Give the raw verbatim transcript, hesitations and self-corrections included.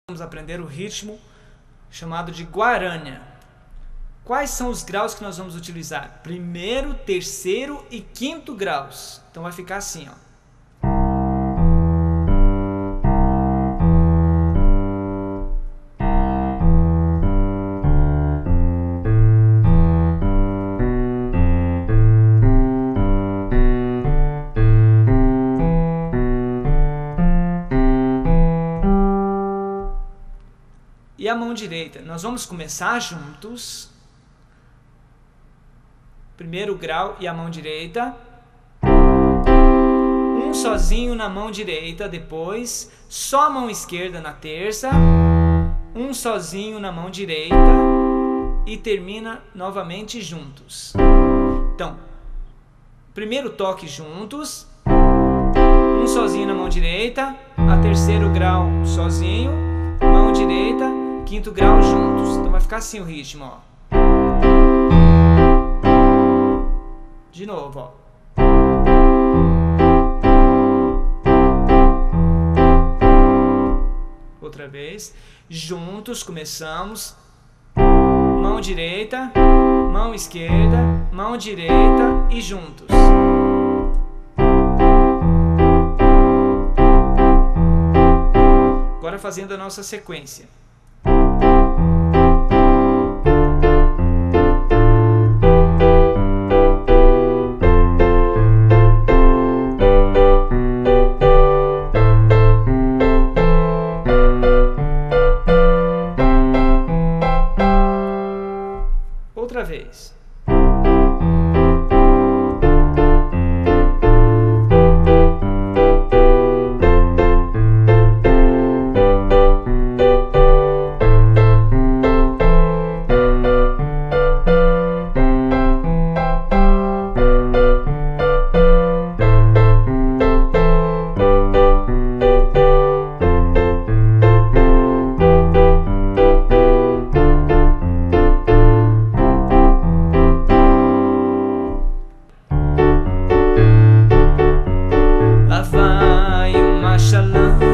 Vamos aprender o ritmo chamado de Guarânia. Quais são os graus que nós vamos utilizar? Primeiro, terceiro e quinto graus. Então vai ficar assim, ó. E a mão direita, nós vamos começar juntos. Primeiro grau e a mão direita. Um sozinho na mão direita, depois só a mão esquerda na terça. Um sozinho na mão direita e termina novamente juntos. Então, primeiro toque juntos. Um sozinho na mão direita, a terceiro grau sozinho, mão direita, quinto grau juntos. Então vai ficar assim o ritmo, ó. De novo, ó. Outra vez. Juntos, começamos. Mão direita, mão esquerda, mão direita e juntos. Agora fazendo a nossa sequência. Outra vez. Lá vai uma chalã